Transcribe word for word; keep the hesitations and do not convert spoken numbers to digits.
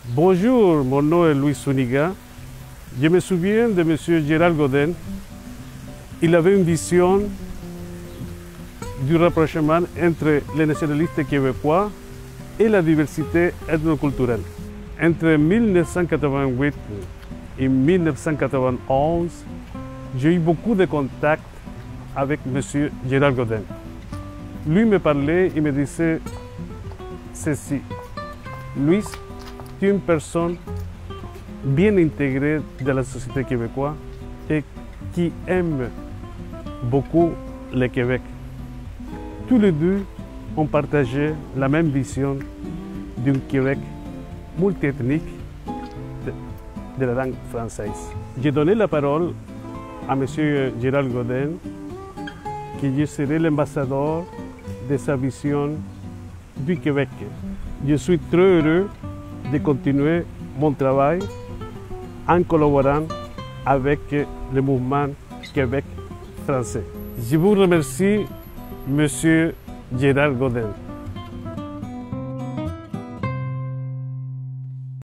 Bonjour, mon nom est Louis Zuniga. Je me souviens de M. Gérald Godin. Il avait une vision du rapprochement entre les nationalistes québécois et la diversité ethnoculturelle. Entre mille neuf cent quatre-vingt-huit et mille neuf cent quatre-vingt-onze, j'ai eu beaucoup de contacts avec M. Gérald Godin. Lui me parlait, il me disait ceci: Louis, tu es une personne bien intégrée dans la société québécoise et qui aime beaucoup le Québec. Tous les deux ont partagé la même vision d'un Québec multiethnique de, de la langue française. J'ai donné la parole à M. Gérald Godin que je serai l'ambassadeur de sa vision du Québec. Je suis très heureux de continuer mon travail en collaborant avec le mouvement Québec français. Je vous remercie, M. Gérald Godin.